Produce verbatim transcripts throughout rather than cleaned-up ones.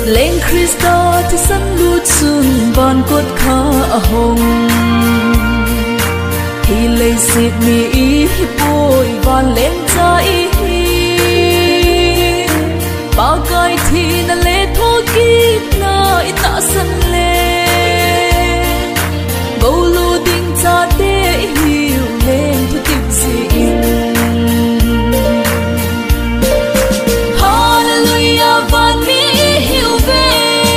lên Christa thì sân lút xuân van cốt khá hồng thì lấy xịt mi ý bôi van lên trái bao cái thì na lệ thô kít na ita sân lên bầu lu đinh cha để hiểu lên thu tiếp gì Hallelujah van mi hiểu về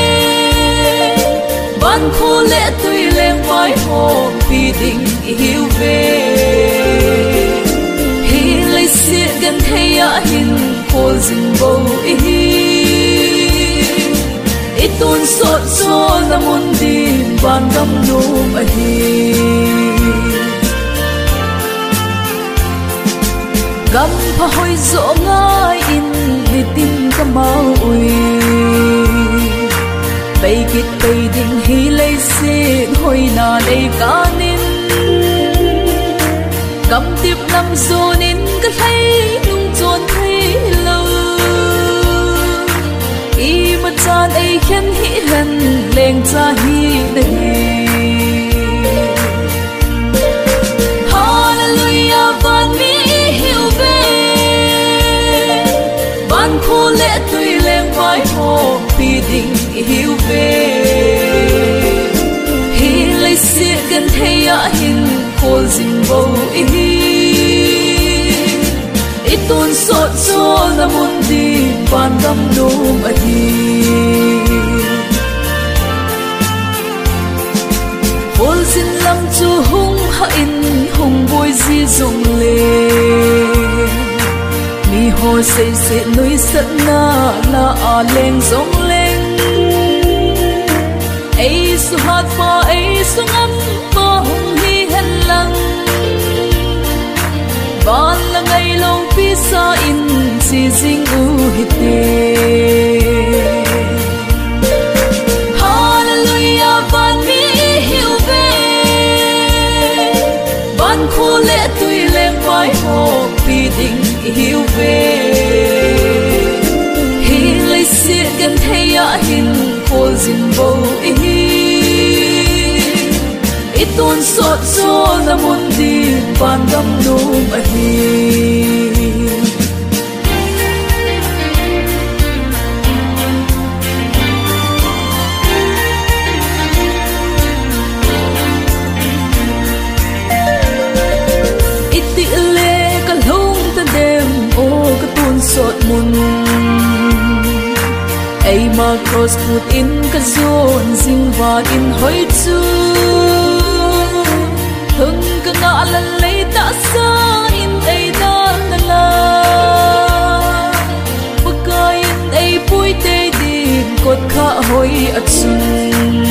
van khô lệ tuy lên vai hồ vì định hiểu về hi lấy xiết gần hay ya hin khô dừng bầu ý ít tuôn sốt xô ra muôn đêm van đâm nôm ở hi gam pha hoi zo ngai in li tin ka mau ui bay kit bay ding hi lấy se hoi na lấy ka nin gam tiếp năm zo nin ka thấy nung chôn thấy lâu i ma chan ai khen hi han leng cha hi nei Hallelujah van mi hiểu về van khô lệ tuy lên vai hồ vì định hiểu về hi lấy xiết gần hay ya hin khô dình bầu ý ít tuôn sốt xô ra muôn đi van đâm nôm ở hi vô xin lăng chu hung ha in hung vui di dùng lên mi hồ xây xây núi sắt na là à lên giống lên ấy su hát pha ấy su ngắm pha hung hi hân lăng van là ngày lâu phía xa in si dinh u hít Hallelujah van mi hiểu về van khô lệ tuy lên vai hồ vì định hiểu về hi lấy xiết gần hay ya hin khô dình bầu ý ít tuôn sốt xô ra muôn đi van đâm nôm ở hi ít tị lệ cả lung ta đêm ô cả tuôn sốt muôn ai mà cross put in ka zone zing va in hoi chu hung ka na lan lei ta sa in ai da na la buka in ai pui te di kot kha hoi achun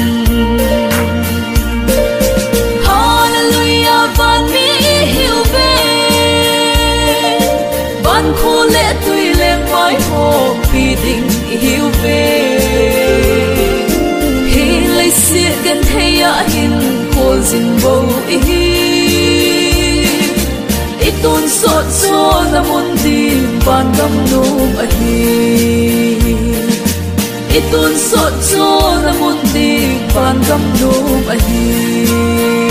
Hallelujah van mi hiểu về van khô lệ tuy lên vai hồ vì định hiểu về hi lấy xiết gần hay ya hin khô dình bầu ý ít tuôn sốt xô ra muôn đi van đâm nôm ở hi ít tuôn sốt xô ra muôn đi van đâm nôm ở hi